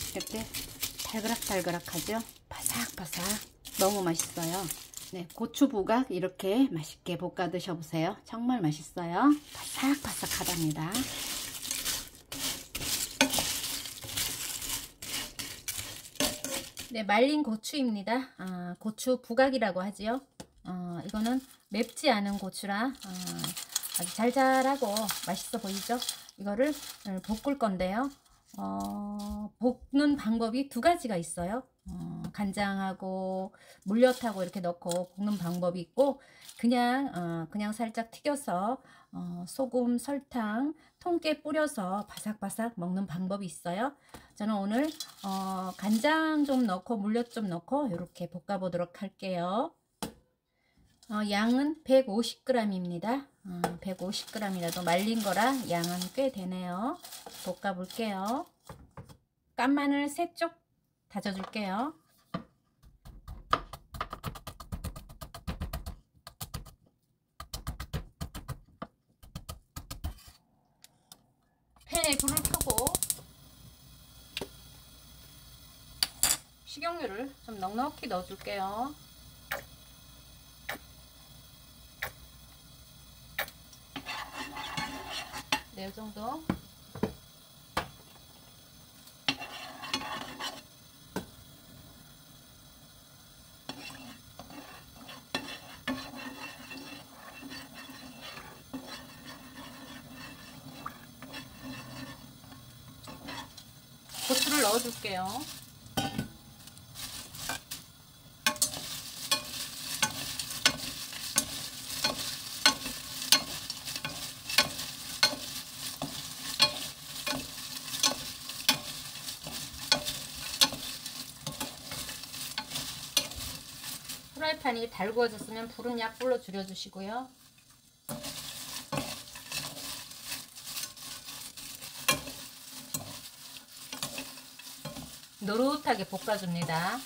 이렇게 달그락달그락하죠. 바삭바삭 너무 맛있어요. 네, 고추 부각 이렇게 맛있게 볶아 드셔보세요. 정말 맛있어요. 바삭바삭하답니다. 네, 말린 고추입니다. 고추 부각이라고 하지요. 이거는 맵지 않은 고추라 아주 달달하고 맛있어 보이죠? 이거를 볶을 건데요. 볶는 방법이 두 가지가 있어요. 간장하고 물엿하고 이렇게 넣고 볶는 방법이 있고, 그냥 살짝 튀겨서 소금, 설탕, 통깨 뿌려서 바삭바삭 먹는 방법이 있어요. 저는 오늘 간장 좀 넣고 물엿 좀 넣고 이렇게 볶아 보도록 할게요. 양은 150g입니다. 150g이라도 말린 거라 양은 꽤 되네요. 볶아 볼게요. 깐 마늘 3쪽 다져 줄게요. 팬에 불을 켜고 식용유를 좀 넉넉히 넣어 줄게요. 네, 이 정도. 고추를 넣어 줄게요. 프라이팬이 달구어졌으면 불은 약불로 줄여주시고요. 노릇하게 볶아줍니다.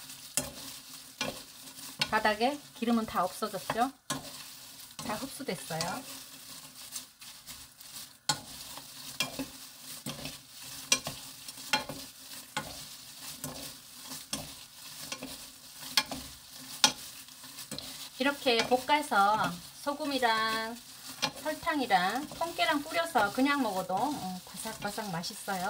바닥에 기름은 다 없어졌죠? 다 흡수됐어요. 이렇게 볶아서 소금이랑 설탕이랑 통깨랑 뿌려서 그냥 먹어도 바삭바삭 맛있어요.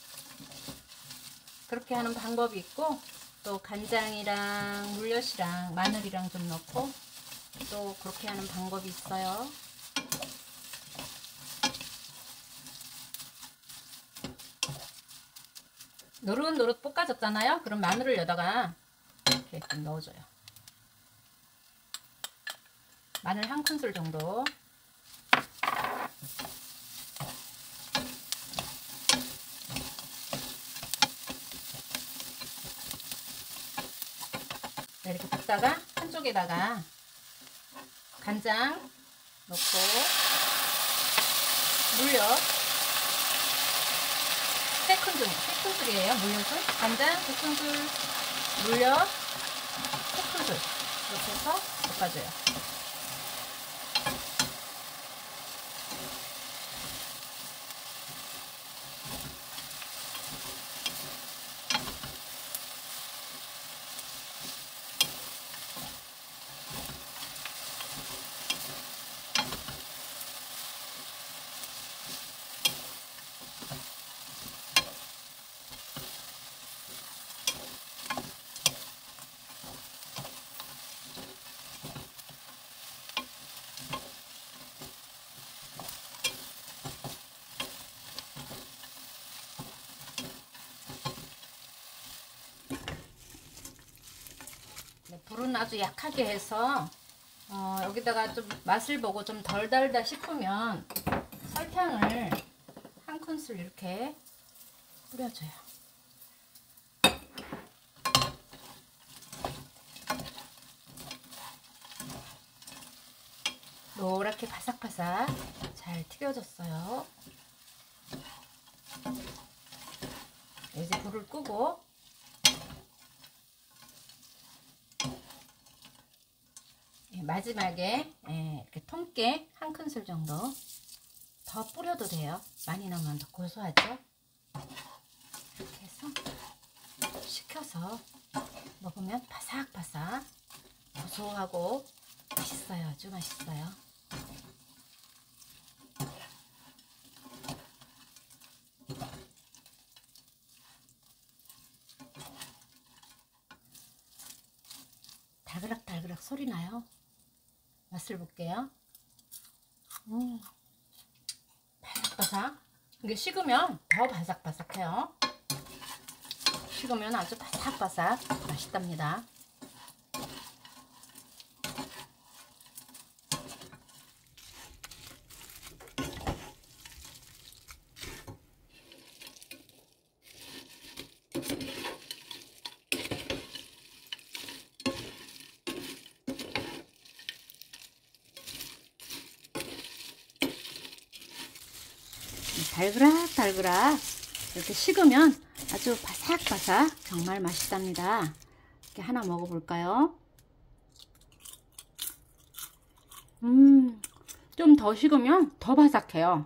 그렇게 하는 방법이 있고, 또 간장이랑 물엿이랑 마늘이랑 좀 넣고 또 그렇게 하는 방법이 있어요. 노릇노릇 볶아졌잖아요. 그럼 마늘을 여기다가 이렇게 좀 넣어줘요. 마늘 1큰술 정도. 네, 이렇게 볶다가 한쪽에다가 간장 넣고 물엿 3큰술이에요. 물엿을 간장 2큰술, 물엿 3큰술 이렇게 해서 볶아줘요. 불은 아주 약하게 해서 여기다가 좀 맛을 보고 좀 덜 달다 싶으면 설탕을 1큰술 이렇게 뿌려줘요. 노랗게 바삭바삭 잘 튀겨졌어요. 이제 불을 끄고 마지막에 이렇게 통깨 1큰술 정도 더 뿌려도 돼요. 많이 넣으면 더 고소하죠. 이렇게 해서 해서 먹으면 바삭바삭 고소하고 맛있어요. 아주 맛있어요. 달그락 소리 나요. 맛을 볼게요. 바삭바삭. 이게 식으면 더 바삭바삭해요. 식으면 아주 바삭바삭 맛있답니다. 달그락 이렇게 식으면 아주 바삭바삭 정말 맛있답니다. 이렇게 하나 먹어볼까요? 좀 더 식으면 더 바삭해요.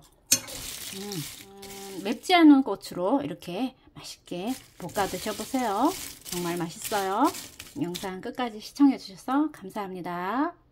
맵지 않은 고추로 이렇게 맛있게 볶아 드셔보세요. 정말 맛있어요. 영상 끝까지 시청해 주셔서 감사합니다.